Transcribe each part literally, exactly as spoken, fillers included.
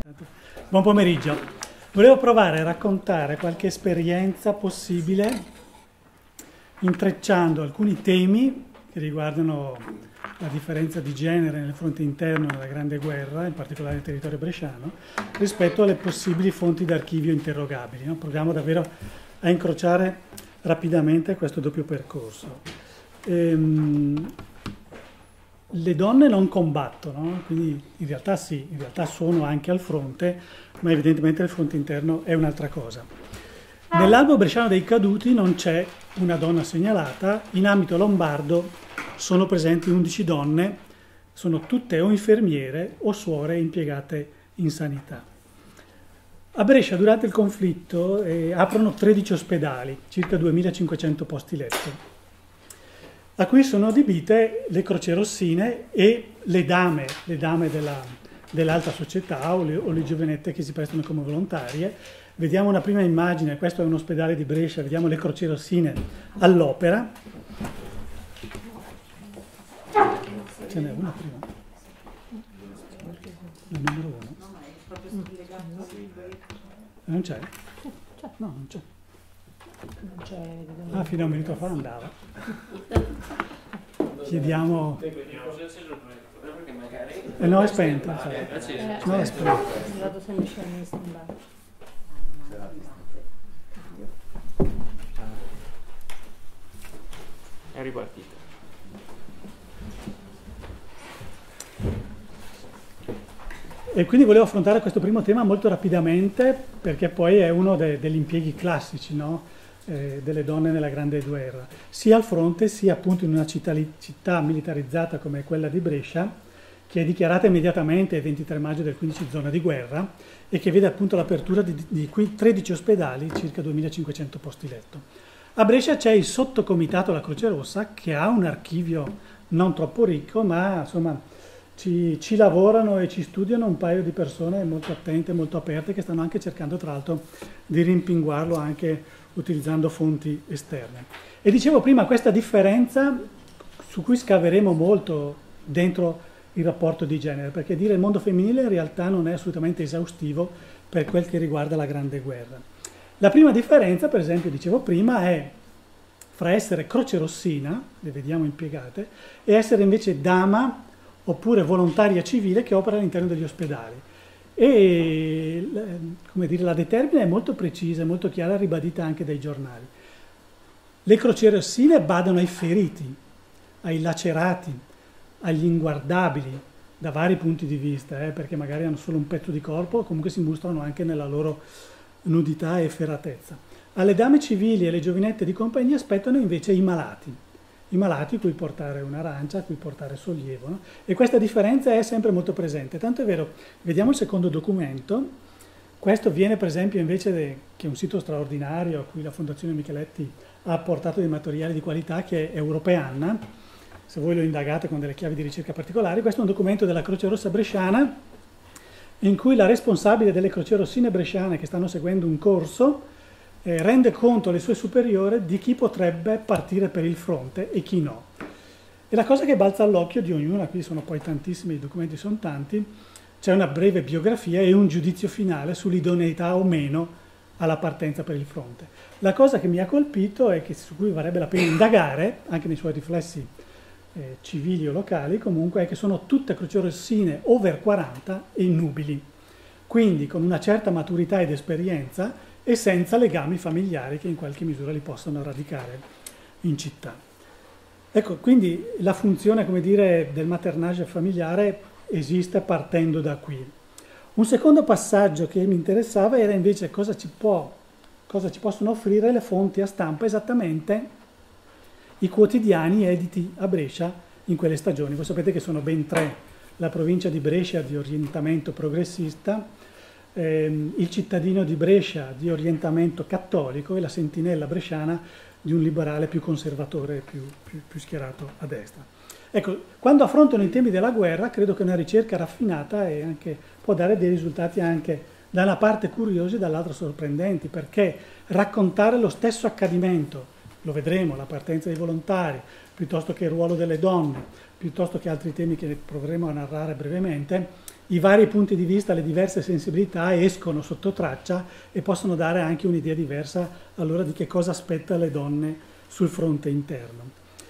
Buon pomeriggio. Volevo provare a raccontare qualche esperienza possibile intrecciando alcuni temi che riguardano la differenza di genere nel fronte interno della Grande Guerra, in particolare nel territorio bresciano, rispetto alle possibili fonti d'archivio interrogabili. No? Proviamo davvero a incrociare rapidamente questo doppio percorso. Ehm, le donne non combattono, quindi in realtà sì, in realtà sono anche al fronte, ma evidentemente il fronte interno è un'altra cosa. Nell'albo bresciano dei caduti non c'è una donna segnalata, in ambito lombardo sono presenti undici donne, sono tutte o infermiere o suore impiegate in sanità. A Brescia durante il conflitto eh, aprono tredici ospedali, circa duemilacinquecento posti letto, a cui sono adibite le croce rossine e le dame, le dame della, dell'alta società o le, o le giovinette che si prestano come volontarie. Vediamo una prima immagine, questo è un ospedale di Brescia, vediamo le croce rossine all'opera. Ce n'è una prima. La numero uno. Non c'è? No, non c'è. Ah, fino a un minuto fa andava. Chiediamo. Eh no, è spenta. Cioè. No, è spenta. È ripartita. E quindi volevo affrontare questo primo tema molto rapidamente, perché poi è uno de- degli impieghi classici, no? eh, delle donne nella Grande Guerra, sia al fronte sia appunto in una città, città militarizzata come quella di Brescia, che è dichiarata immediatamente il ventitré maggio del quindici zona di guerra e che vede appunto l'apertura di, di tredici ospedali, circa duemilacinquecento posti letto. A Brescia c'è il sottocomitato alla Croce Rossa, che ha un archivio non troppo ricco, ma insomma ci, ci lavorano e ci studiano un paio di persone molto attente, molto aperte, che stanno anche cercando tra l'altro di rimpinguarlo anche utilizzando fonti esterne. E dicevo prima questa differenza su cui scaveremo molto dentro il rapporto di genere, perché dire il mondo femminile in realtà non è assolutamente esaustivo per quel che riguarda la Grande Guerra. La prima differenza, per esempio, dicevo prima, è fra essere croce rossina, le vediamo impiegate, e essere invece dama oppure volontaria civile che opera all'interno degli ospedali. E come dire, la determina è molto precisa, molto chiara, ribadita anche dai giornali. Le croce rossine badano ai feriti, ai lacerati, agli inguardabili, da vari punti di vista, eh, perché magari hanno solo un pezzo di corpo, comunque si mostrano anche nella loro nudità e efferatezza. Alle dame civili e alle giovinette di compagnia aspettano invece i malati, i malati a cui portare un'arancia, a cui portare sollievo, no? E questa differenza è sempre molto presente, tanto è vero, vediamo il secondo documento, questo viene per esempio invece, de, che è un sito straordinario a cui la Fondazione Micheletti ha apportato dei materiali di qualità, che è Europeanna, se voi lo indagate con delle chiavi di ricerca particolari. Questo è un documento della Croce Rossa bresciana, in cui la responsabile delle croce rossine bresciane che stanno seguendo un corso eh, rende conto alle sue superiori di chi potrebbe partire per il fronte e chi no. E la cosa che balza all'occhio di ognuna, qui sono poi tantissimi, i documenti sono tanti, c'è una breve biografia e un giudizio finale sull'idoneità o meno alla partenza per il fronte. La cosa che mi ha colpito e che, su cui varrebbe la pena indagare, anche nei suoi riflessi eh, civili o locali, comunque, è che sono tutte croce rossine over quaranta e nubili, quindi con una certa maturità ed esperienza e senza legami familiari che in qualche misura li possano radicare in città. Ecco, quindi la funzione, come dire, del maternage familiare esiste partendo da qui. Un secondo passaggio che mi interessava era invece cosa ci può, cosa ci possono offrire le fonti a stampa, esattamente i quotidiani editi a Brescia in quelle stagioni. Voi sapete che sono ben tre: la provincia di Brescia di orientamento progressista, ehm, il cittadino di Brescia di orientamento cattolico e la sentinella bresciana di un liberale più conservatore, più, più, più schierato a destra. Ecco, quando affrontano i temi della guerra, credo che una ricerca raffinata e anche, può dare dei risultati anche da una parte curiosi e dall'altra sorprendenti, perché raccontare lo stesso accadimento lo vedremo, la partenza dei volontari, piuttosto che il ruolo delle donne, piuttosto che altri temi che proveremo a narrare brevemente, i vari punti di vista, le diverse sensibilità escono sotto traccia e possono dare anche un'idea diversa allora di che cosa aspetta le donne sul fronte interno.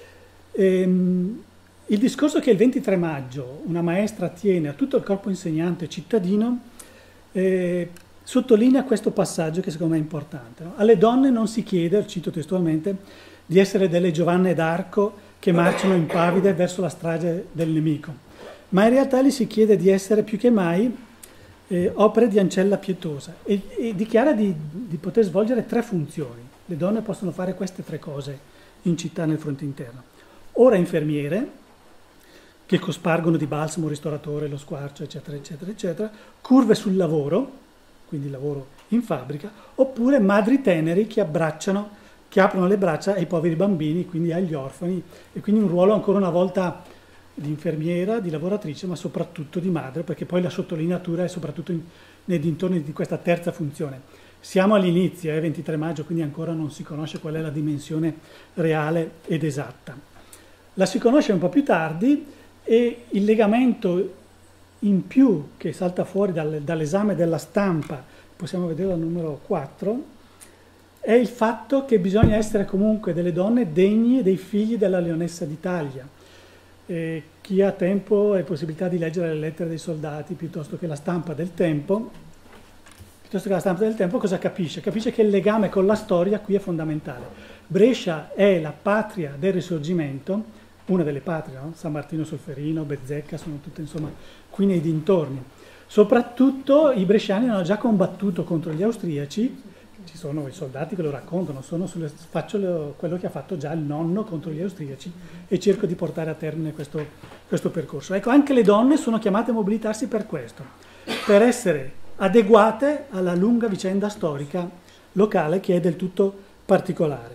Ehm, il discorso che il ventitré maggio una maestra tiene a tutto il corpo insegnante cittadino eh, sottolinea questo passaggio che secondo me è importante. No? Alle donne non si chiede, cito testualmente, di essere delle Giovanne d'Arco che marciano impavide verso la strage del nemico, ma in realtà gli si chiede di essere più che mai eh, opere di ancella pietosa e, e dichiara di, di poter svolgere tre funzioni. Le donne possono fare queste tre cose in città nel fronte interno. Ora infermiere, che cospargono di balsamo, ristoratore, lo squarcio, eccetera, eccetera, eccetera, curve sul lavoro, quindi lavoro in fabbrica, oppure madri teneri che abbracciano, che aprono le braccia ai poveri bambini, quindi agli orfani, e quindi un ruolo ancora una volta di infermiera, di lavoratrice, ma soprattutto di madre, perché poi la sottolineatura è soprattutto in, nei dintorni di questa terza funzione. Siamo all'inizio, è ventitré maggio, quindi ancora non si conosce qual è la dimensione reale ed esatta. La si conosce un po' più tardi e il legamento in più che salta fuori dal, dall'esame della stampa, possiamo vederlo al numero quattro, è il fatto che bisogna essere comunque delle donne degne dei figli della Leonessa d'Italia. Eh, chi ha tempo e possibilità di leggere le lettere dei soldati piuttosto che la stampa del tempo, piuttosto che la stampa del tempo, cosa capisce? Capisce che il legame con la storia qui è fondamentale. Brescia è la patria del Risorgimento, una delle patrie, no? San Martino Solferino, Bezzecca, sono tutte insomma qui nei dintorni. Soprattutto i bresciani hanno già combattuto contro gli austriaci, ci sono i soldati che lo raccontano, sono sulle, faccio quello che ha fatto già il nonno contro gli austriaci e cerco di portare a termine questo, questo percorso. Ecco, anche le donne sono chiamate a mobilitarsi per questo, per essere adeguate alla lunga vicenda storica locale che è del tutto particolare,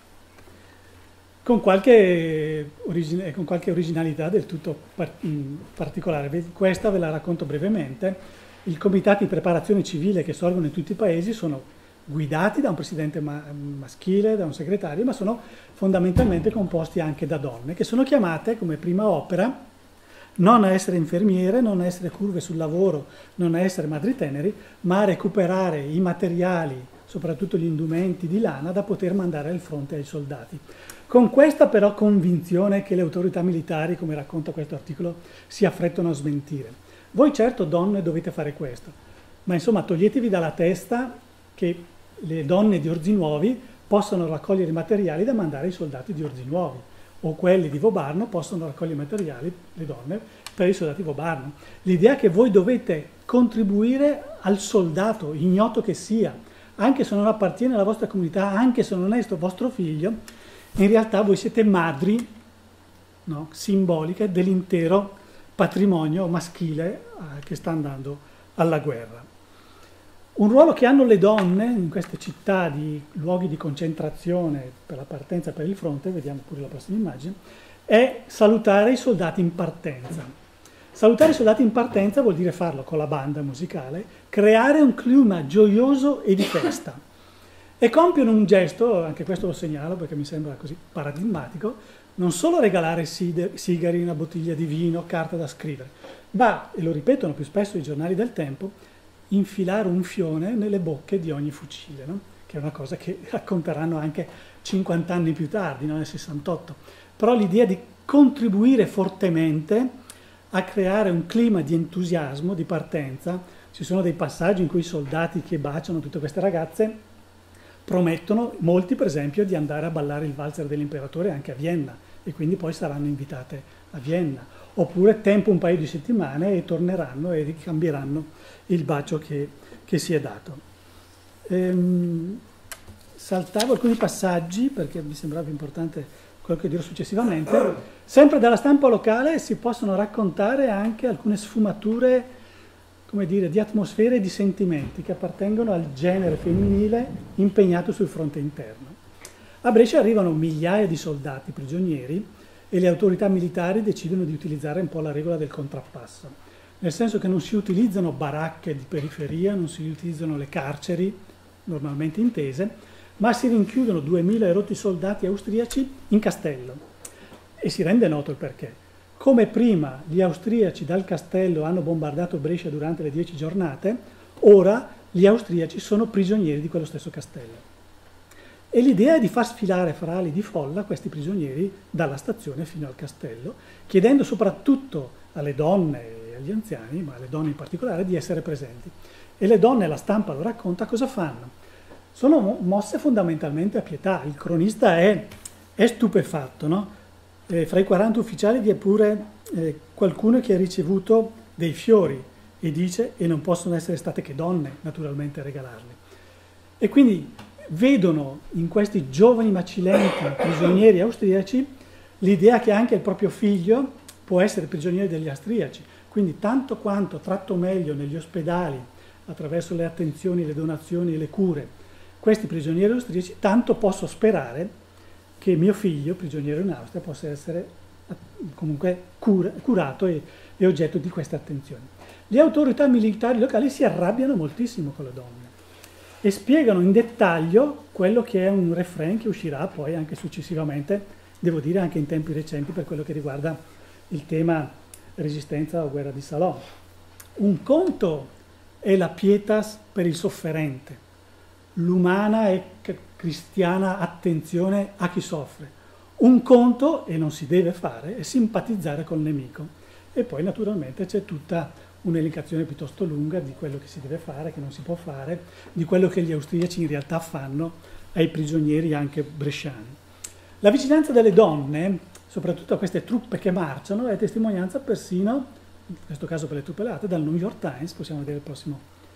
con qualche, origine, con qualche originalità del tutto par- particolare. Questa ve la racconto brevemente. I comitati di preparazione civile che sorgono in tutti i paesi sono guidati da un presidente ma- maschile, da un segretario, ma sono fondamentalmente composti anche da donne, che sono chiamate come prima opera non a essere infermiere, non a essere curve sul lavoro, non a essere madri teneri, ma a recuperare i materiali, soprattutto gli indumenti di lana, da poter mandare al fronte ai soldati. Con questa però convinzione che le autorità militari, come racconta questo articolo, si affrettano a smentire. Voi certo donne dovete fare questo, ma insomma toglietevi dalla testa che le donne di Orzinuovi possono raccogliere i materiali da mandare ai soldati di Orzinuovi, o quelli di Vobarno possono raccogliere i materiali, le donne, per i soldati di Vobarno. L'idea che voi dovete contribuire al soldato, ignoto che sia, anche se non appartiene alla vostra comunità, anche se non è vostro figlio, in realtà voi siete madri, no, simboliche dell'intero patrimonio maschile eh, che sta andando alla guerra. Un ruolo che hanno le donne in queste città di luoghi di concentrazione per la partenza per il fronte, vediamo pure la prossima immagine, è salutare i soldati in partenza. Salutare i soldati in partenza vuol dire farlo con la banda musicale, creare un clima gioioso e di festa. E compiono un gesto, anche questo lo segnalo perché mi sembra così paradigmatico, non solo regalare sigari, una bottiglia di vino, carta da scrivere, ma, e lo ripetono più spesso i giornali del tempo, infilare un fione nelle bocche di ogni fucile, no? Che è una cosa che racconteranno anche cinquanta anni più tardi, no? Nel sessantotto. Però l'idea di contribuire fortemente a creare un clima di entusiasmo, di partenza. Ci sono dei passaggi in cui i soldati che baciano tutte queste ragazze promettono, molti per esempio, di andare a ballare il valzer dell'imperatore anche a Vienna e quindi poi saranno invitate a Vienna. Oppure tempo un paio di settimane e torneranno e ricambieranno il bacio che, che si è dato. Ehm, saltavo alcuni passaggi perché mi sembrava importante quello che dirò successivamente. Sempre dalla stampa locale si possono raccontare anche alcune sfumature, come dire, di atmosfere e di sentimenti che appartengono al genere femminile impegnato sul fronte interno. A Brescia arrivano migliaia di soldati prigionieri e le autorità militari decidono di utilizzare un po' la regola del contrappasso, nel senso che non si utilizzano baracche di periferia, non si utilizzano le carceri normalmente intese, ma si rinchiudono duemila erotti soldati austriaci in castello. E si rende noto il perché. Come prima gli austriaci dal castello hanno bombardato Brescia durante le dieci giornate, ora gli austriaci sono prigionieri di quello stesso castello. E l'idea è di far sfilare fra ali di folla questi prigionieri dalla stazione fino al castello, chiedendo soprattutto alle donne e agli anziani, ma alle donne in particolare, di essere presenti. E le donne, la stampa lo racconta, cosa fanno? Sono mosse fondamentalmente a pietà. Il cronista è, è stupefatto, no? Eh, fra i quaranta ufficiali vi è pure eh, qualcuno che ha ricevuto dei fiori e dice, e non possono essere state che donne, naturalmente, a regalarli. E quindi vedono in questi giovani macilenti prigionieri austriaci l'idea che anche il proprio figlio può essere prigioniero degli austriaci. Quindi tanto quanto tratto meglio negli ospedali, attraverso le attenzioni, le donazioni e le cure, questi prigionieri austriaci, tanto posso sperare che mio figlio, prigioniero in Austria, possa essere comunque cura, curato e, e oggetto di queste attenzioni. Le autorità militari locali si arrabbiano moltissimo con le donne e spiegano in dettaglio quello che è un refrain che uscirà poi anche successivamente, devo dire anche in tempi recenti, per quello che riguarda il tema resistenza o guerra di Salò. Un conto è la pietas per il sofferente, l'umana e cristiana attenzione a chi soffre. Un conto, e non si deve fare, è simpatizzare col nemico. E poi naturalmente c'è tutta un'elencazione piuttosto lunga di quello che si deve fare, che non si può fare, di quello che gli austriaci in realtà fanno ai prigionieri anche bresciani. La vicinanza delle donne, soprattutto a queste truppe che marciano, è testimonianza persino, in questo caso per le truppe alleate, dal New York Times. Possiamo vedere il prossimo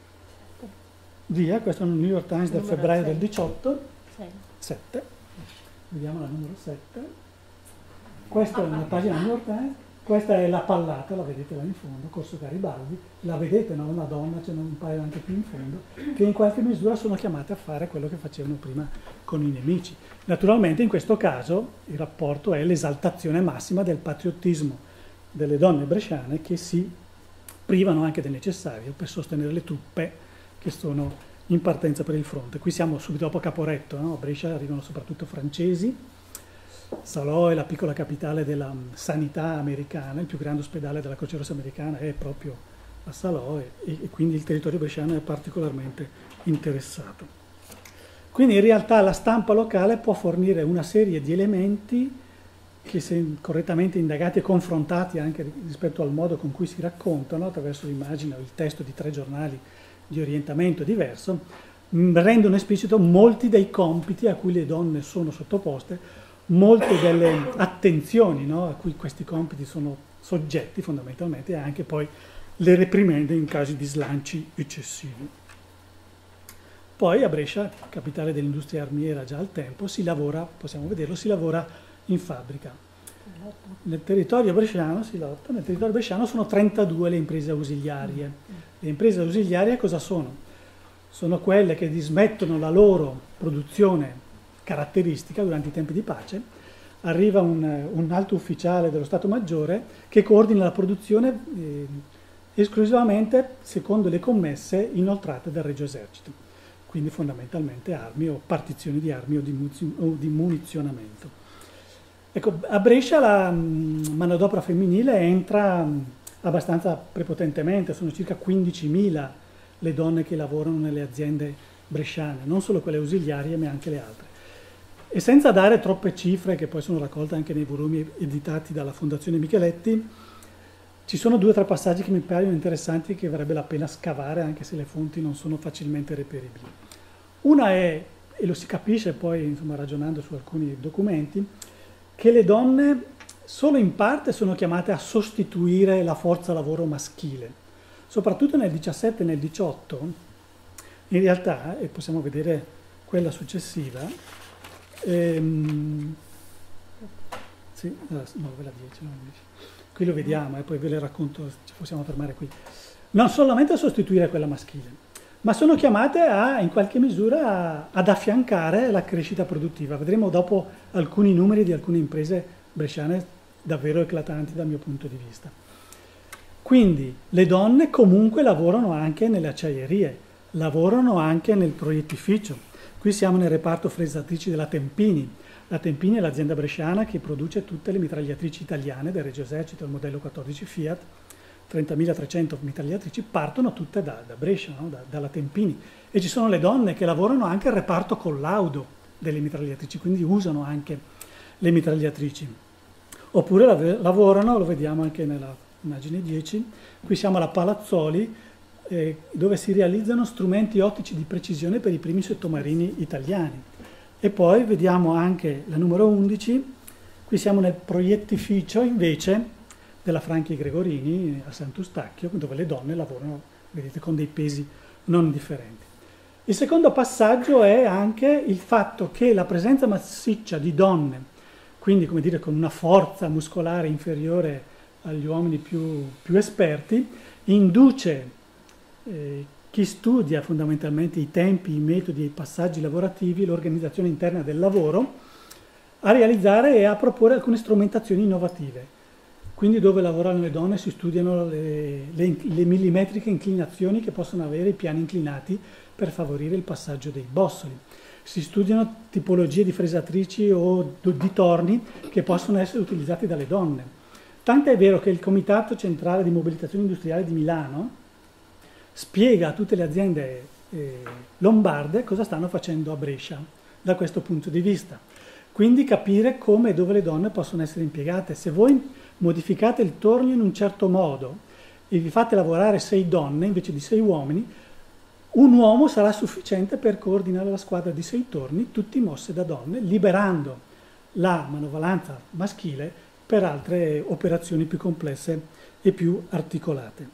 via, questo è il New York Times del Numero febbraio sei. del diciotto, Sei. sette, vediamo la numero sette, questa è una pagina del New York Times, questa è la Pallata, la vedete là in fondo, Corso Garibaldi, la vedete, no? Una donna, ce n'è un paio anche più in fondo, che in qualche misura sono chiamate a fare quello che facevano prima con i nemici. Naturalmente in questo caso il rapporto è l'esaltazione massima del patriottismo delle donne bresciane che si privano anche del necessario per sostenere le truppe che sono in partenza per il fronte. Qui siamo subito dopo Caporetto, no? A Brescia arrivano soprattutto francesi. Salò è la piccola capitale della sanità americana, il più grande ospedale della Croce Rossa americana è proprio a Salò e, e quindi il territorio bresciano è particolarmente interessato. Quindi in realtà la stampa locale può fornire una serie di elementi che, se correttamente indagati e confrontati anche rispetto al modo con cui si raccontano, attraverso l'immagine o il testo di tre giornali di orientamento diverso, rendono esplicito molti dei compiti a cui le donne sono sottoposte, molte delle attenzioni, no, a cui questi compiti sono soggetti fondamentalmente, e anche poi le reprimende in casi di slanci eccessivi. Poi a Brescia, capitale dell'industria armiera già al tempo, si lavora, possiamo vederlo, si lavora in fabbrica. Nel territorio bresciano si lotta, nel territorio bresciano sono trentadue le imprese ausiliarie. Le imprese ausiliarie cosa sono? Sono quelle che dismettono la loro produzione caratteristica durante i tempi di pace, arriva un, un alto ufficiale dello Stato Maggiore che coordina la produzione eh, esclusivamente secondo le commesse inoltrate dal Regio Esercito, quindi fondamentalmente armi o partizioni di armi o di, muniz- o di munizionamento. Ecco, a Brescia la mh, manodopera femminile entra mh, abbastanza prepotentemente, sono circa quindicimila le donne che lavorano nelle aziende bresciane, non solo quelle ausiliarie ma anche le altre. E senza dare troppe cifre, che poi sono raccolte anche nei volumi editati dalla Fondazione Micheletti, ci sono due o tre passaggi che mi paiono interessanti e che varrebbe la pena scavare, anche se le fonti non sono facilmente reperibili. Una è, e lo si capisce poi insomma, ragionando su alcuni documenti, che le donne solo in parte sono chiamate a sostituire la forza lavoro maschile. Soprattutto nel diciassette e nel diciotto, in realtà, e possiamo vedere quella successiva, Ehm, sì, no, ve la dieci, no, qui lo vediamo e poi ve le racconto, ci possiamo fermare qui. Non solamente a sostituire quella maschile, ma sono chiamate a, in qualche misura a, ad affiancare la crescita produttiva. Vedremo dopo alcuni numeri di alcune imprese bresciane davvero eclatanti dal mio punto di vista. Quindi le donne comunque lavorano anche nelle acciaierie, lavorano anche nel proiettificio, Qui siamo nel reparto fresatrici della Tempini. La Tempini è l'azienda bresciana che produce tutte le mitragliatrici italiane del Regio Esercito, il modello quattordici Fiat. trentamila mitragliatrici partono tutte da, da Brescia, no? da, dalla Tempini. E ci sono le donne che lavorano anche al reparto collaudo delle mitragliatrici, quindi usano anche le mitragliatrici. Oppure lav- lavorano, lo vediamo anche nella immagine dieci, qui siamo alla Palazzoli, eh, dove si realizzano strumenti ottici di precisione per i primi sottomarini italiani. E poi vediamo anche la numero undici, qui siamo nel proiettificio invece della Franchi Gregorini a Sant'Eustachio, dove le donne lavorano, vedete, con dei pesi non differenti. Il secondo passaggio è anche il fatto che la presenza massiccia di donne, quindi come dire con una forza muscolare inferiore agli uomini più, più esperti, induce eh, chi studia fondamentalmente i tempi, i metodi, i passaggi lavorativi, l'organizzazione interna del lavoro, a realizzare e a proporre alcune strumentazioni innovative. Quindi dove lavorano le donne si studiano le, le, le millimetriche inclinazioni che possono avere i piani inclinati per favorire il passaggio dei bossoli. Si studiano tipologie di fresatrici o di torni che possono essere utilizzati dalle donne. Tanto è vero che il Comitato Centrale di Mobilitazione Industriale di Milano spiega a tutte le aziende eh, lombarde cosa stanno facendo a Brescia da questo punto di vista. Quindi capire come e dove le donne possono essere impiegate. Se voi modificate il tornio in un certo modo e vi fate lavorare sei donne invece di sei uomini, un uomo sarà sufficiente per coordinare la squadra di sei torni, tutti mosse da donne, liberando la manovalanza maschile per altre operazioni più complesse e più articolate.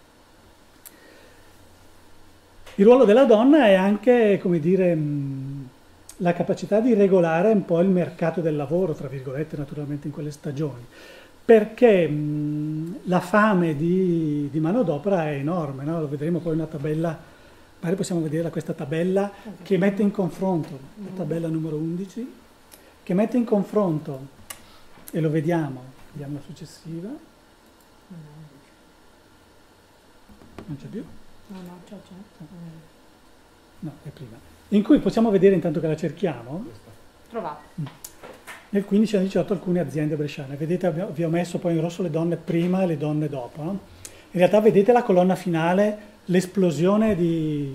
Il ruolo della donna è anche, come dire, la capacità di regolare un po' il mercato del lavoro, tra virgolette, naturalmente in quelle stagioni, perché mh, la fame di, di manodopera è enorme, no? Lo vedremo poi in una tabella, magari possiamo vedere questa tabella che mette in confronto, la tabella numero undici, che mette in confronto, e lo vediamo, vediamo la successiva, non c'è più? No, no, c'è, c'è. No, è prima. In cui possiamo vedere, intanto che la cerchiamo, Trovato. nel quindici anni diciotto alcune aziende bresciane. Vedete, vi ho messo poi in rosso le donne prima e le donne dopo. No? In realtà vedete la colonna finale, l'esplosione di,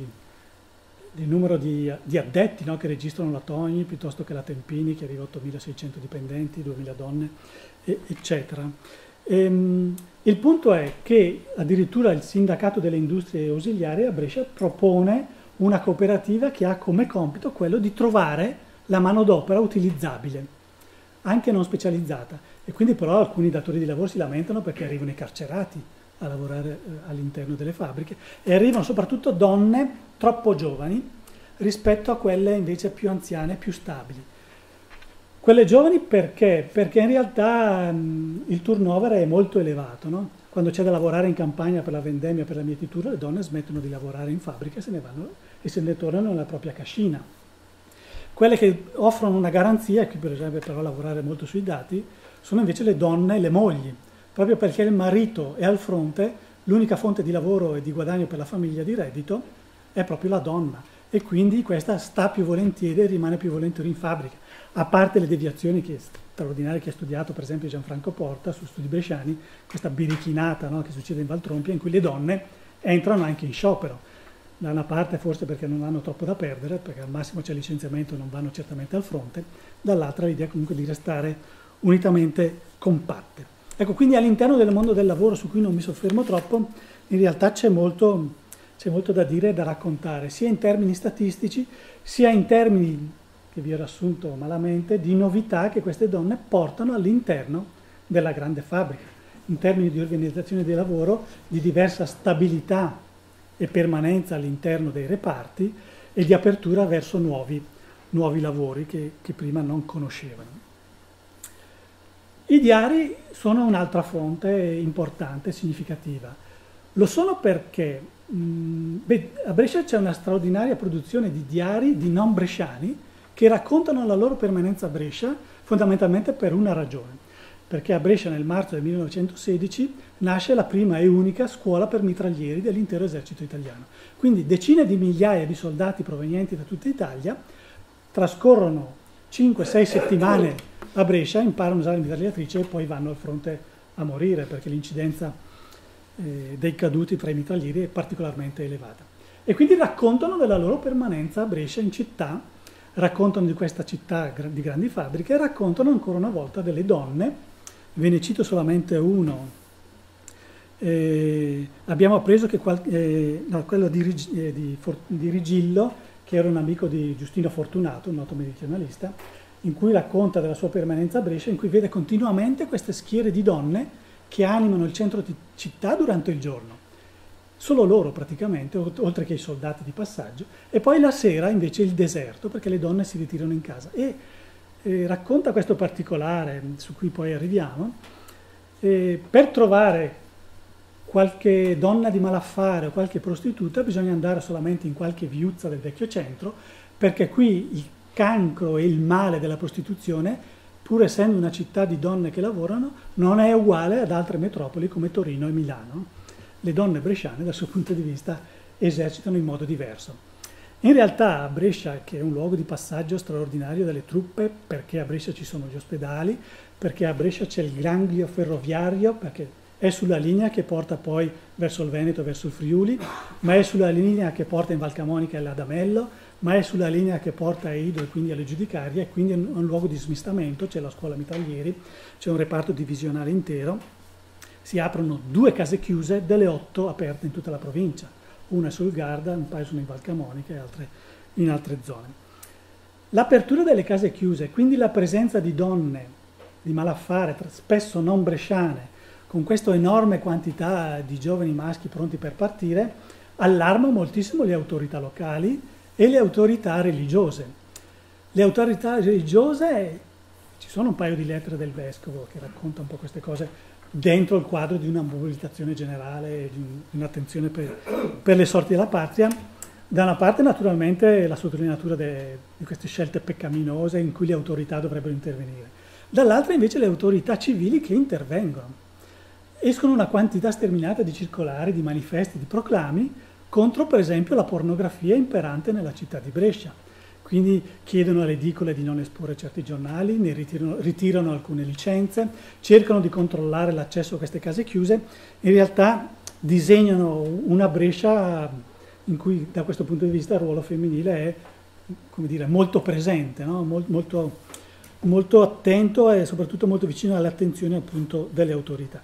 di numero di, di addetti, no? Che registrano la Togni, piuttosto che la Tempini, che arriva a ottomilaseicento dipendenti, duemila donne, e, eccetera. Ehm, il punto è che addirittura il sindacato delle industrie ausiliarie a Brescia propone una cooperativa che ha come compito quello di trovare la manodopera utilizzabile, anche non specializzata. E quindi però alcuni datori di lavoro si lamentano perché arrivano i carcerati a lavorare eh, all'interno delle fabbriche e arrivano soprattutto donne troppo giovani rispetto a quelle invece più anziane, più stabili. Quelle giovani perché? Perché in realtà mh, il turnover è molto elevato, no? Quando c'è da lavorare in campagna per la vendemmia, per la mietitura, le donne smettono di lavorare in fabbrica e se ne vanno e se ne tornano nella propria cascina. Quelle che offrono una garanzia, e qui per esempio però lavorare molto sui dati, sono invece le donne e le mogli, proprio perché il marito è al fronte, l'unica fonte di lavoro e di guadagno per la famiglia di reddito è proprio la donna e quindi questa sta più volentieri e rimane più volentieri in fabbrica. A parte le deviazioni che straordinarie che ha studiato per esempio Gianfranco Porta su Studi Bresciani, questa birichinata, no, che succede in Valtrompia in cui le donne entrano anche in sciopero, da una parte forse perché non hanno troppo da perdere, perché al massimo c'è licenziamento e non vanno certamente al fronte, dall'altra l'idea comunque di restare unitamente compatte. Ecco, quindi all'interno del mondo del lavoro, su cui non mi soffermo troppo, in realtà c'è molto, c'è molto da dire e da raccontare, sia in termini statistici, sia in termini, che vi ho riassunto malamente, di novità che queste donne portano all'interno della grande fabbrica, in termini di organizzazione del lavoro, di diversa stabilità e permanenza all'interno dei reparti e di apertura verso nuovi, nuovi lavori che, che prima non conoscevano. I diari sono un'altra fonte importante, significativa. Lo sono perché mh, beh, a Brescia c'è una straordinaria produzione di diari di non bresciani che raccontano la loro permanenza a Brescia fondamentalmente per una ragione. Perché a Brescia nel marzo del millenovecentosedici nasce la prima e unica scuola per mitraglieri dell'intero esercito italiano. Quindi decine di migliaia di soldati provenienti da tutta Italia trascorrono cinque sei settimane a Brescia, imparano a usare la mitragliatrice e poi vanno al fronte a morire perché l'incidenza eh, dei caduti tra i mitraglieri è particolarmente elevata. E quindi raccontano della loro permanenza a Brescia in città, raccontano di questa città di grandi fabbriche e raccontano ancora una volta delle donne. Ve ne cito solamente uno. Eh, abbiamo appreso che qual- eh, no, quello di, Rig- eh, di, For- di Rigillo, che era un amico di Giustino Fortunato, un noto meridionalista, in cui racconta della sua permanenza a Brescia, in cui vede continuamente queste schiere di donne che animano il centro di città durante il giorno. Solo loro praticamente, oltre che i soldati di passaggio, e poi la sera invece il deserto, perché le donne si ritirano in casa. E eh, racconta questo particolare, su cui poi arriviamo, eh, per trovare qualche donna di malaffare o qualche prostituta bisogna andare solamente in qualche viuzza del vecchio centro, perché qui il cancro e il male della prostituzione, pur essendo una città di donne che lavorano, non è uguale ad altre metropoli come Torino e Milano. Le donne bresciane dal suo punto di vista esercitano in modo diverso. In realtà a Brescia, che è un luogo di passaggio straordinario delle truppe, perché a Brescia ci sono gli ospedali, perché a Brescia c'è il ganglio ferroviario, perché è sulla linea che porta poi verso il Veneto e verso il Friuli, ma è sulla linea che porta in Valcamonica e l'Adamello, ma è sulla linea che porta a Ido e quindi alle Giudicarie, e quindi è un luogo di smistamento, c'è la scuola mitraglieri, c'è un reparto divisionale intero. Si aprono due case chiuse delle otto aperte in tutta la provincia, una è sul Garda, un paio sono in Valcamonica e altre in altre zone. L'apertura delle case chiuse, quindi la presenza di donne di malaffare, spesso non bresciane, con questa enorme quantità di giovani maschi pronti per partire, allarma moltissimo le autorità locali e le autorità religiose. Le autorità religiose, ci sono un paio di lettere del vescovo che racconta un po' queste cose, dentro il quadro di una mobilitazione generale, di un'attenzione per, per le sorti della patria. Da una parte naturalmente la sottolineatura de, di queste scelte peccaminose in cui le autorità dovrebbero intervenire, dall'altra invece le autorità civili che intervengono. Escono una quantità sterminata di circolari, di manifesti, di proclami contro per esempio la pornografia imperante nella città di Brescia. Quindi chiedono alle edicole di non esporre certi giornali, ne ritirano, ritirano alcune licenze, cercano di controllare l'accesso a queste case chiuse, in realtà disegnano una Brescia in cui da questo punto di vista il ruolo femminile è, come dire, molto presente, no? molto, molto attento e soprattutto molto vicino alle attenzioni appunto delle autorità.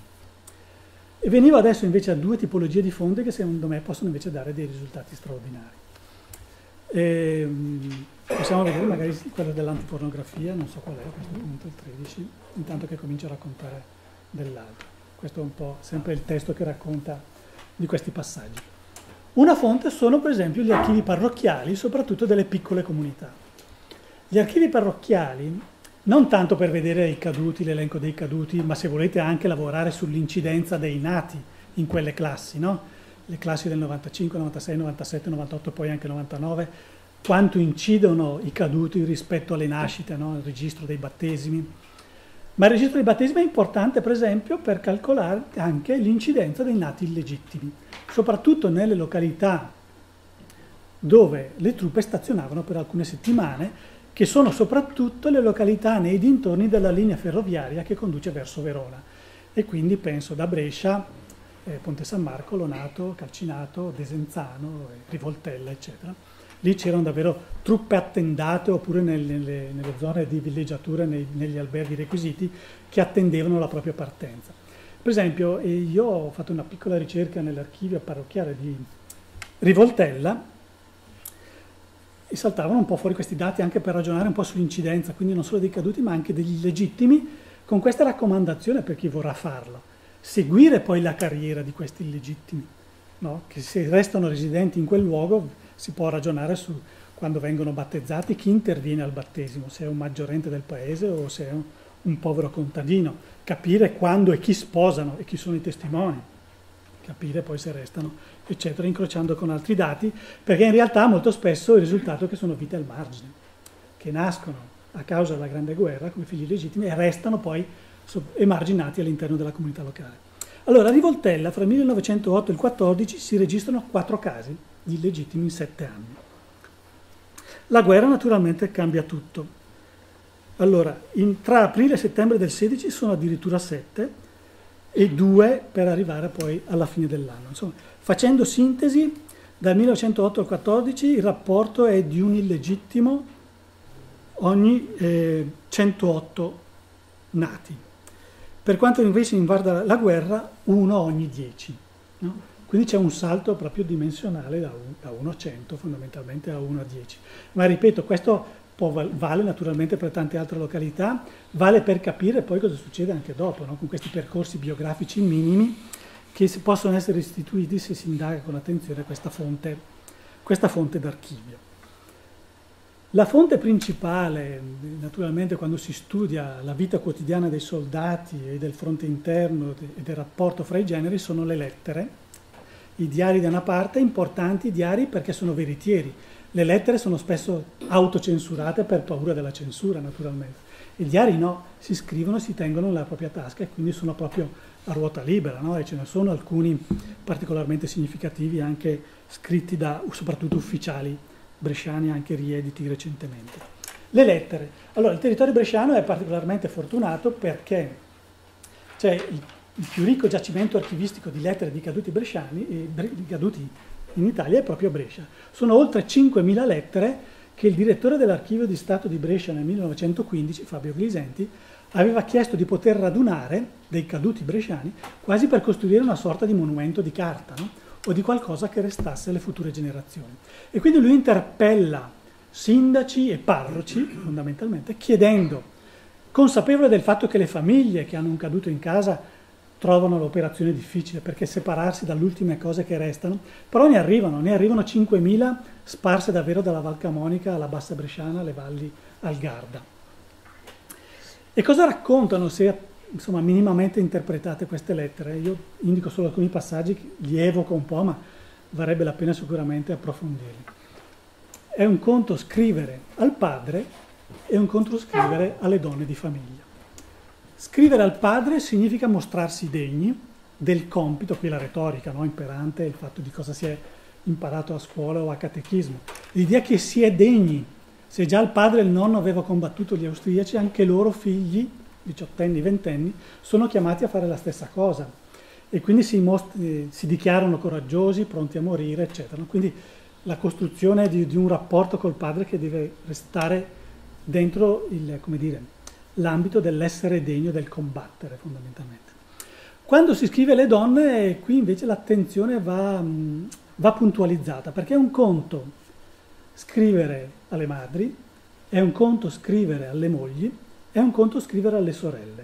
E venivo adesso invece a due tipologie di fonti che secondo me possono invece dare dei risultati straordinari. E, possiamo vedere magari quello dell'antipornografia, non so qual è a questo punto, il tredici, intanto che comincio a raccontare dell'altro. Questo è un po' sempre il testo che racconta di questi passaggi. Una fonte sono per esempio gli archivi parrocchiali, soprattutto delle piccole comunità. Gli archivi parrocchiali, non tanto per vedere i caduti, l'elenco dei caduti, ma se volete anche lavorare sull'incidenza dei nati in quelle classi, no? Le classi del novantacinque, novantasei, novantasette, novantotto, poi anche novantanove, quanto incidono i caduti rispetto alle nascite, no? Il registro dei battesimi. Ma il registro dei battesimi è importante, per esempio, per calcolare anche l'incidenza dei nati illegittimi, soprattutto nelle località dove le truppe stazionavano per alcune settimane, che sono soprattutto le località nei dintorni della linea ferroviaria che conduce verso Verona. E quindi penso da Brescia, Eh, Ponte San Marco, Lonato, Calcinato, Desenzano, eh, Rivoltella, eccetera. Lì c'erano davvero truppe attendate oppure nelle, nelle, nelle zone di villeggiatura, nei, negli alberghi requisiti, che attendevano la propria partenza. Per esempio, eh, io ho fatto una piccola ricerca nell'archivio parrocchiale di Rivoltella e saltavano un po' fuori questi dati anche per ragionare un po' sull'incidenza, quindi non solo dei caduti ma anche degli illegittimi, con questa raccomandazione per chi vorrà farlo. Seguire poi la carriera di questi illegittimi, no? Che se restano residenti in quel luogo si può ragionare su quando vengono battezzati chi interviene al battesimo, se è un maggiorente del paese o se è un, un povero contadino, capire quando e chi sposano e chi sono i testimoni, capire poi se restano, eccetera, incrociando con altri dati, perché in realtà molto spesso il risultato è che sono vite al margine, che nascono a causa della Grande Guerra come figli illegittimi e restano poi emarginati all'interno della comunità locale. Allora, a Rivoltella, fra il millenovecentootto e il quattordici, si registrano quattro casi di illegittimi in sette anni. La guerra naturalmente cambia tutto. Allora, in, tra aprile e settembre del sedici sono addirittura sette e due per arrivare poi alla fine dell'anno. Insomma, facendo sintesi, dal millenovecentootto al quattordici il rapporto è di un illegittimo ogni eh, centootto nati. Per quanto invece riguarda la guerra, uno ogni dieci. No? Quindi c'è un salto proprio dimensionale da, un, da uno a cento fondamentalmente a uno a dieci. Ma ripeto, questo può, vale naturalmente per tante altre località, vale per capire poi cosa succede anche dopo, no? Con questi percorsi biografici minimi che possono essere istituiti se si indaga con attenzione questa fonte, questa fonte d'archivio. La fonte principale, naturalmente, quando si studia la vita quotidiana dei soldati e del fronte interno e del rapporto fra i generi, sono le lettere. I diari da una parte, importanti diari perché sono veritieri. Le lettere sono spesso autocensurate per paura della censura, naturalmente. I diari no, si scrivono, si tengono nella propria tasca e quindi sono proprio a ruota libera, no? E ce ne sono alcuni particolarmente significativi anche scritti da soprattutto ufficiali bresciani, anche riediti recentemente. Le lettere. Allora, il territorio bresciano è particolarmente fortunato perché c'è il, il più ricco giacimento archivistico di lettere di caduti bresciani, e, di caduti in Italia, è proprio Brescia. Sono oltre cinquemila lettere che il direttore dell'Archivio di Stato di Brescia nel millenovecentoquindici, Fabio Glisenti, aveva chiesto di poter radunare dei caduti bresciani quasi per costruire una sorta di monumento di carta, no? O di qualcosa che restasse alle future generazioni. E quindi lui interpella sindaci e parroci, fondamentalmente, chiedendo, consapevole del fatto che le famiglie che hanno un caduto in casa trovano l'operazione difficile, perché separarsi dalle ultime cose che restano, però ne arrivano, ne arrivano cinquemila sparse davvero dalla Val Camonica alla Bassa Bresciana, alle valli al Garda. E cosa raccontano, se insomma minimamente interpretate queste lettere? Io indico solo alcuni passaggi, li evoco un po', ma varrebbe la pena sicuramente approfondirli. È un conto scrivere al padre e un conto scrivere alle donne di famiglia. Scrivere al padre significa mostrarsi degni del compito, qui la retorica, no? Imperante, il fatto di cosa si è imparato a scuola o a catechismo. L'idea che si è degni. Se già il padre e il nonno avevano combattuto gli austriaci, anche i loro figli, diciottenni, ventenni, sono chiamati a fare la stessa cosa. E quindi si, mostri, si dichiarano coraggiosi, pronti a morire, eccetera. Quindi la costruzione di, di un rapporto col padre che deve restare dentro il, come dire, l'ambito dell'essere degno del combattere, fondamentalmente. Quando si scrive alle donne, qui invece l'attenzione va, va puntualizzata, perché è un conto scrivere alle madri, è un conto scrivere alle mogli, è un conto scrivere alle sorelle.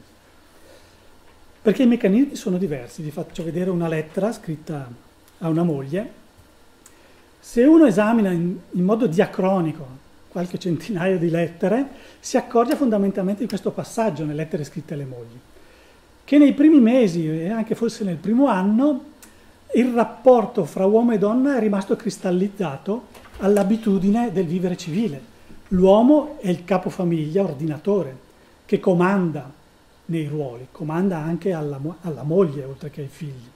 Perché i meccanismi sono diversi. Vi faccio vedere una lettera scritta a una moglie. Se uno esamina in, in modo diacronico qualche centinaio di lettere, si accorge fondamentalmente di questo passaggio nelle lettere scritte alle mogli, che nei primi mesi e anche forse nel primo anno il rapporto fra uomo e donna è rimasto cristallizzato all'abitudine del vivere civile. L'uomo è il capofamiglia, ordinatore, che comanda nei ruoli, comanda anche alla, alla moglie oltre che ai figli.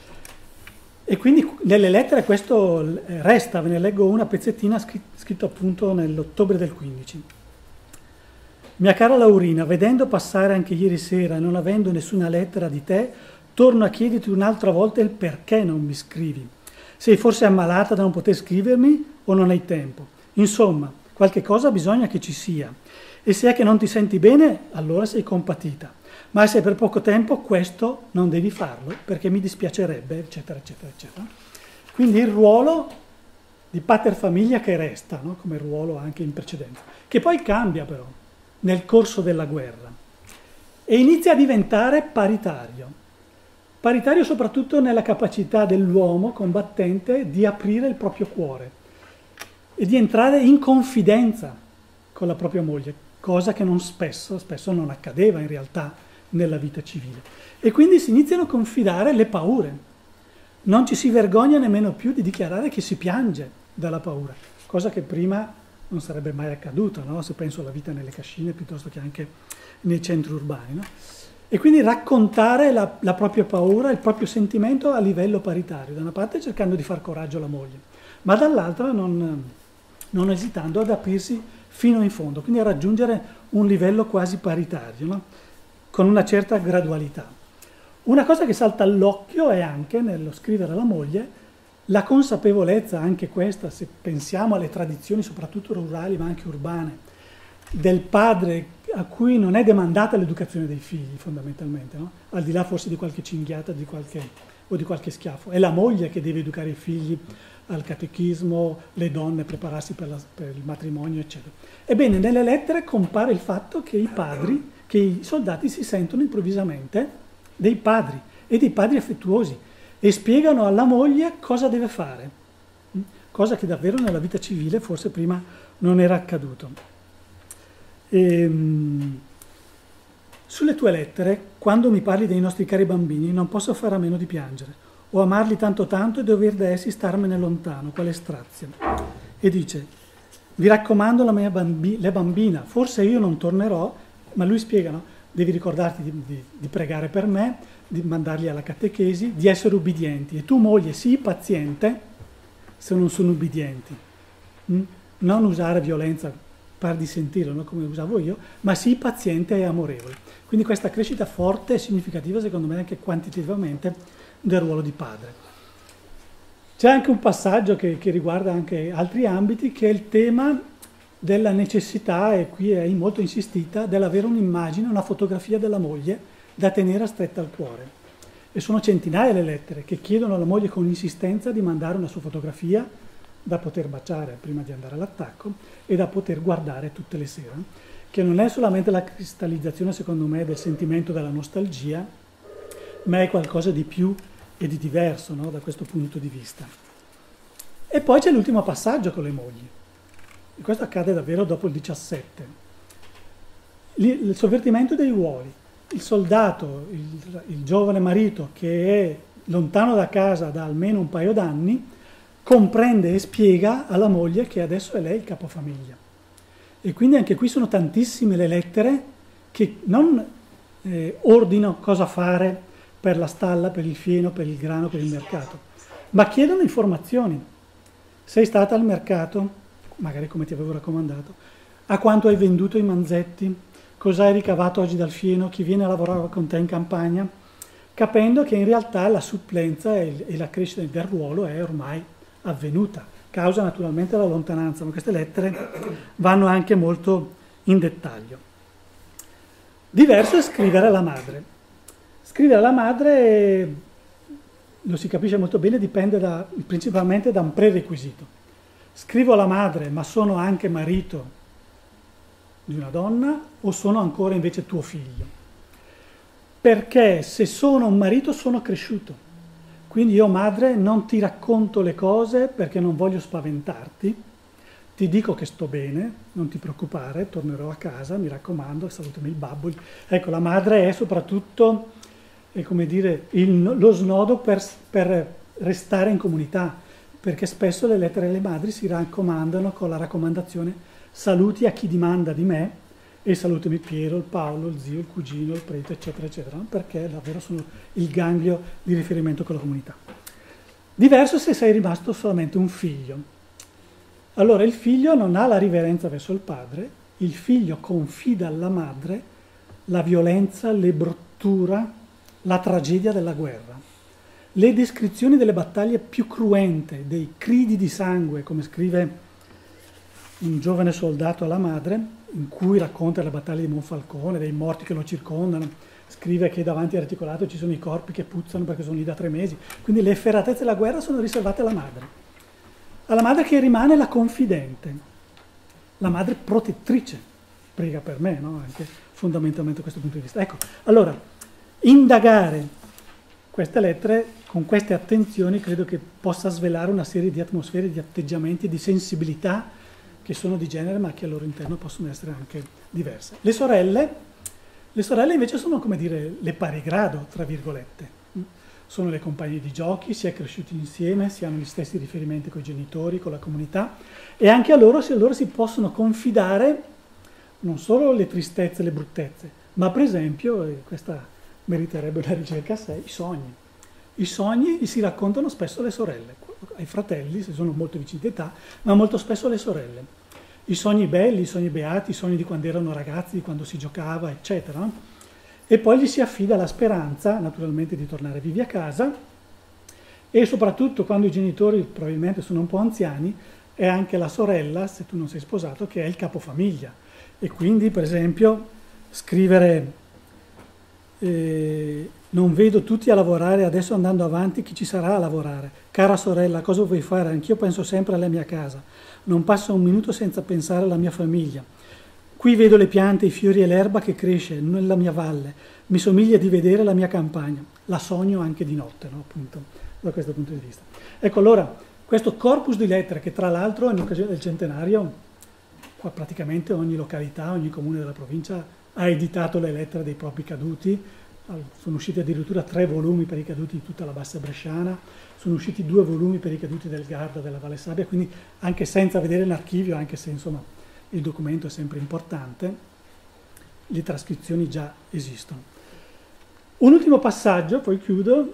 E quindi nelle lettere questo resta, ve ne leggo una pezzettina scritto appunto nell'ottobre del quindici. Mia cara Laurina, vedendo passare anche ieri sera e non avendo nessuna lettera di te, torno a chiederti un'altra volta il perché non mi scrivi. Sei forse ammalata da non poter scrivermi o non hai tempo? Insomma, qualche cosa bisogna che ci sia. E se è che non ti senti bene, allora sei compatita. Ma se per poco tempo, questo non devi farlo, perché mi dispiacerebbe, eccetera, eccetera, eccetera. Quindi il ruolo di pater famiglia che resta, no? Come ruolo anche in precedenza, che poi cambia però nel corso della guerra e inizia a diventare paritario. Paritario soprattutto nella capacità dell'uomo combattente di aprire il proprio cuore e di entrare in confidenza con la propria moglie, cosa che non spesso, spesso non accadeva in realtà nella vita civile. E quindi si iniziano a confidare le paure. Non ci si vergogna nemmeno più di dichiarare che si piange dalla paura, cosa che prima non sarebbe mai accaduta, no? Se penso alla vita nelle cascine piuttosto che anche nei centri urbani, no? E quindi raccontare la, la propria paura, il proprio sentimento a livello paritario, da una parte cercando di far coraggio alla moglie, ma dall'altra non, non esitando ad aprirsi fino in fondo, quindi a raggiungere un livello quasi paritario, no? Con una certa gradualità. Una cosa che salta all'occhio è anche, nello scrivere alla moglie, la consapevolezza, anche questa, se pensiamo alle tradizioni soprattutto rurali ma anche urbane, del padre a cui non è demandata l'educazione dei figli fondamentalmente, no? Al di là forse di qualche cinghiata di qualche, o di qualche schiaffo. È la moglie che deve educare i figli al catechismo, le donne prepararsi per, la, per il matrimonio, eccetera. Ebbene, nelle lettere compare il fatto che i padri, che i soldati si sentono improvvisamente dei padri, e dei padri affettuosi, e spiegano alla moglie cosa deve fare, cosa che davvero nella vita civile forse prima non era accaduto. E, sulle tue lettere, quando mi parli dei nostri cari bambini, non posso fare a meno di piangere. O amarli tanto tanto e dover da essi starmene lontano, quale strazia. E dice, vi raccomando la mia bambi- la bambina, forse io non tornerò, ma lui spiega, no? Devi ricordarti di, di, di pregare per me, di mandarli alla catechesi, di essere ubbidienti. E tu, moglie, sii paziente se non sono ubbidienti. Mm? Non usare violenza, par di sentirlo, no? Come usavo io, ma sii paziente e amorevole. Quindi questa crescita forte e significativa, secondo me, anche quantitativamente, del ruolo di padre. C'è anche un passaggio che, che riguarda anche altri ambiti, che è il tema della necessità, e qui è molto insistita, dell'avere un'immagine, una fotografia della moglie da tenere stretta al cuore. E sono centinaia le lettere che chiedono alla moglie con insistenza di mandare una sua fotografia da poter baciare prima di andare all'attacco e da poter guardare tutte le sere, che non è solamente la cristallizzazione, secondo me, del sentimento della nostalgia, ma è qualcosa di più e di diverso, no? Da questo punto di vista. E poi c'è l'ultimo passaggio con le mogli. E questo accade davvero dopo il diciassette. Il sovvertimento dei ruoli. Il soldato, il, il giovane marito che è lontano da casa da almeno un paio d'anni, comprende e spiega alla moglie che adesso è lei il capofamiglia. E quindi anche qui sono tantissime le lettere che non eh, ordinano cosa fare per la stalla, per il fieno, per il grano, per il mercato, ma chiedono informazioni. Sei stata al mercato? Magari come ti avevo raccomandato. A quanto hai venduto i manzetti? Cosa hai ricavato oggi dal fieno? Chi viene a lavorare con te in campagna? Capendo che in realtà la supplenza e, e la crescita del ruolo è ormai avvenuta, causa naturalmente la lontananza, ma queste lettere vanno anche molto in dettaglio. Diverso è scrivere alla madre. Scrivere alla madre, lo si capisce molto bene, dipende da, principalmente da un prerequisito. Scrivo alla madre, ma sono anche marito di una donna o sono ancora invece tuo figlio? Perché se sono un marito sono cresciuto. Quindi io, madre, non ti racconto le cose perché non voglio spaventarti, ti dico che sto bene, non ti preoccupare, tornerò a casa, mi raccomando, salutami il babbo. Ecco, la madre è soprattutto, è come dire, il, lo snodo per, per restare in comunità, perché spesso le lettere alle madri si raccomandano con la raccomandazione saluti a chi dimanda di me, e salutami Piero, il Paolo, il zio, il cugino, il prete, eccetera, eccetera, perché davvero sono il ganglio di riferimento con la comunità. Diverso se sei rimasto solamente un figlio. Allora il figlio non ha la riverenza verso il padre, il figlio confida alla madre la violenza, l'ebbruttura, la tragedia della guerra. Le descrizioni delle battaglie più cruente, dei cridi di sangue, come scrive un giovane soldato alla madre, in cui racconta le battaglie di Monfalcone, dei morti che lo circondano, scrive che davanti all'articolato ci sono i corpi che puzzano perché sono lì da tre mesi, quindi le efferatezze della guerra sono riservate alla madre, alla madre che rimane la confidente, la madre protettrice, prega per me, no? Anche fondamentalmente da questo punto di vista. Ecco, allora, indagare queste lettere con queste attenzioni credo che possa svelare una serie di atmosfere, di atteggiamenti, di sensibilità che sono di genere ma che al loro interno possono essere anche diverse. Le sorelle, le sorelle invece sono, come dire, le pari grado, tra virgolette. Sono le compagne di giochi, si è cresciuti insieme, si hanno gli stessi riferimenti con i genitori, con la comunità, e anche a loro, se loro si possono confidare non solo le tristezze, le bruttezze, ma per esempio, e questa meriterebbe una ricerca a sé, i sogni. I sogni si raccontano spesso alle sorelle. ai fratelli, se sono molto vicini d'età, ma molto spesso alle sorelle. I sogni belli, i sogni beati, i sogni di quando erano ragazzi, di quando si giocava, eccetera. E poi gli si affida la speranza, naturalmente, di tornare vivi a casa, e soprattutto quando i genitori probabilmente sono un po' anziani, è anche la sorella, se tu non sei sposato, che è il capofamiglia. E quindi, per esempio, scrivere eh, non vedo tutti a lavorare, adesso andando avanti chi ci sarà a lavorare? Cara sorella, cosa vuoi fare? Anch'io penso sempre alla mia casa. Non passo un minuto senza pensare alla mia famiglia. Qui vedo le piante, i fiori e l'erba che cresce nella mia valle. Mi somiglia di vedere la mia campagna. La sogno anche di notte, no? Appunto, da questo punto di vista. Ecco, allora, questo corpus di lettere, che tra l'altro in occasione del centenario, qua praticamente ogni località, ogni comune della provincia ha editato le lettere dei propri caduti. Sono usciti addirittura tre volumi per i caduti di tutta la bassa bresciana, sono usciti due volumi per i caduti del Garda, della Valle Sabbia, quindi anche senza vedere l'archivio, anche se insomma il documento è sempre importante, le trascrizioni già esistono. Un ultimo passaggio, poi chiudo,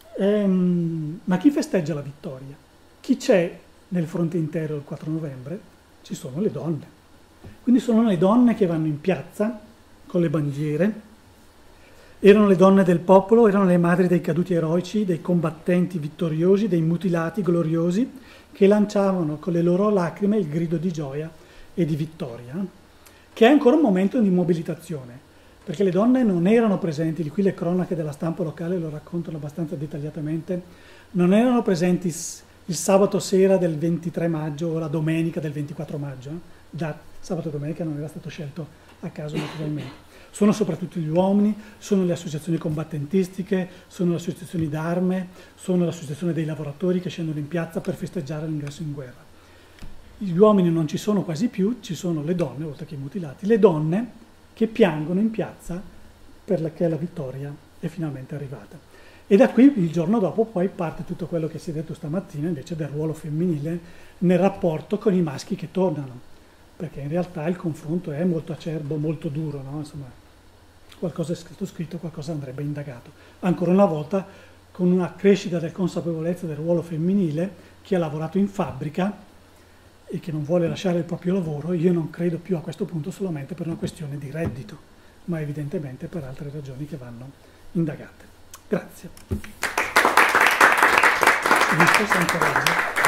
ehm, ma chi festeggia la vittoria? Chi c'è nel fronte intero il quattro novembre? Ci sono le donne. Quindi sono le donne che vanno in piazza con le bandiere. Erano le donne del popolo, erano le madri dei caduti eroici, dei combattenti vittoriosi, dei mutilati gloriosi, che lanciavano con le loro lacrime il grido di gioia e di vittoria, che è ancora un momento di mobilitazione, perché le donne non erano presenti, di qui le cronache della stampa locale lo raccontano abbastanza dettagliatamente, non erano presenti il sabato sera del ventitré maggio o la domenica del ventiquattro maggio, eh? Da sabato e domenica non era stato scelto a caso naturalmente. Sono soprattutto gli uomini, sono le associazioni combattentistiche, sono le associazioni d'arme, sono l'associazione dei lavoratori che scendono in piazza per festeggiare l'ingresso in guerra. Gli uomini non ci sono quasi più, ci sono le donne, oltre che i mutilati, le donne che piangono in piazza perché la vittoria è finalmente arrivata. E da qui il giorno dopo poi parte tutto quello che si è detto stamattina invece del ruolo femminile nel rapporto con i maschi che tornano, perché in realtà il confronto è molto acerbo, molto duro, no? Insomma, qualcosa è scritto scritto, qualcosa andrebbe indagato. Ancora una volta con una crescita del consapevolezza del ruolo femminile, chi ha lavorato in fabbrica e che non vuole lasciare il proprio lavoro, io non credo più a questo punto solamente per una questione di reddito, ma evidentemente per altre ragioni che vanno indagate. Grazie.